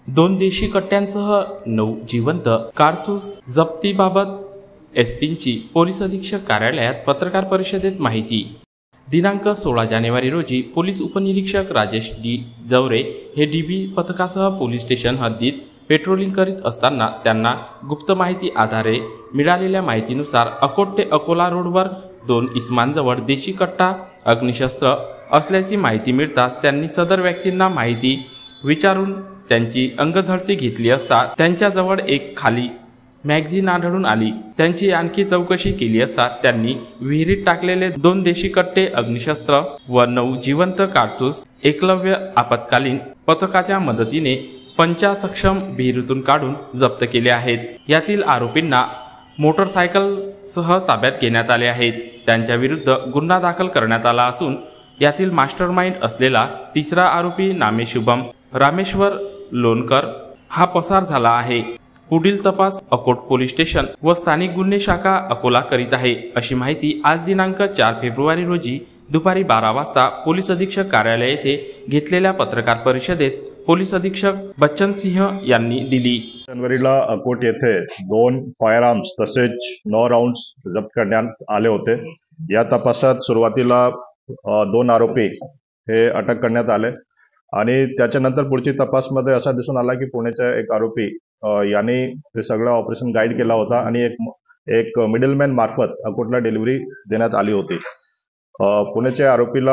2 देशी कट्ट्यांसह 9 जिवंत कारतूस जप्तीबाबत एसपींची पोलीस अधीक्षक कार्यालयात पत्रकार परिषदेत माहिती। दिनांक 16 जानेवारी रोजी पोलीस उपनिरीक्षक राजेश डी जवरे हे डीबी पथकासह पोलीस स्टेशन हद्दीत पेट्रोलिंग करीत असताना त्यांना गुप्त माहिती आधारे मिळालेल्या माहितीनुसार अकोट ते अकोला रोडवर 2 इसमांजवळ देशी कट्टा अग्निशस्त्र असल्याची माहिती मिळताच त्यांनी सदर व्यक्तींना माहिती विचारून त्यांची अंगझडती घेतली असता त्यांच्याजवळ एक खाली मॅगझीन आढळून आली। त्यांची आणखी चौकशी केली असता त्यांनी विहिरीत टाकलेले 2 देशी कट्टे अग्निशस्त्र व 9 जिवंत कारतूस एकलव्य आपत्कालीन पथकाच्या मदतीने पंचासक्षम विहिरीतून काढून जप्त केले आहेत। यातील आरोपींना मोटरसायकलसह ताब्यात घेण्यात आले आहे। त्यांच्या विरुद्ध गुन्हा दाखल करण्यात आला असून यातील मास्टरमाइंड असलेला तिसरा आरोपी नामे शुभम रामेश्वर लोणकर हा पसार झाला आहे। पुढील तपास अकोट पोलीस स्टेशन व स्थानिक गुन्हे शाखा अकोला करीत आहे, अशी माहिती आज दिनांक 4 फेब्रुवारी रोजी दुपारी 12 वाजता पोलीस अधीक्षक कार्यालय येथे घेतलेल्या पत्रकार परिषदेत पोलीस अधीक्षक बच्चन सिंह यांनी दिली। जानेवारीला अकोट येथे 2 फायर आर्म्स तसेच 9 राउंड्स जप्त करण्यात आले होते। या तपासात सुरुवातीला 2 आरोपी हे अटक करण्यात आले आणि त्याच्यानंतर पुढची तपासमध्ये असा दिसून आला की पुण्याचा एक आरोपी याने ते सगळं ऑपरेशन गाईड केला होता आणि एक मिडलमॅन मार्फत अकोटला डिलिव्हरी देण्यात आली होती। पुण्याच्या आरोपीला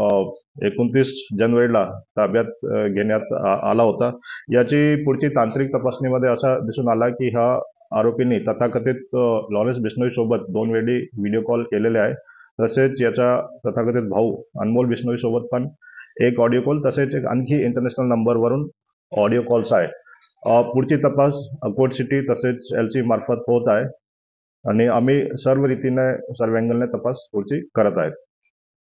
29 जानेवारीला ताब्यात घेण्यात आला होता। याची पुढची तांत्रिक तपासणीमध्ये असा दिसून आला की हा आरोपींनी तथाकथित लॉरेन्स बिश्नोई सोबत 2 वेळी व्हिडिओ कॉल केलेले आहे। तसेच याचा तथाकथित भाऊ अनमोल बिश्नोई सोबत पण एक ऑडिओ कॉल तसेच एक आणखी इंटरनॅशनल नंबरवरून ऑडिओ कॉल्स आहे। पुढची तपास अकोट सिटी तसेच LC मार्फत होत आहे आणि आम्ही सर्व रीतीने सर्व अँगलने तपास पुढची करत आहेत।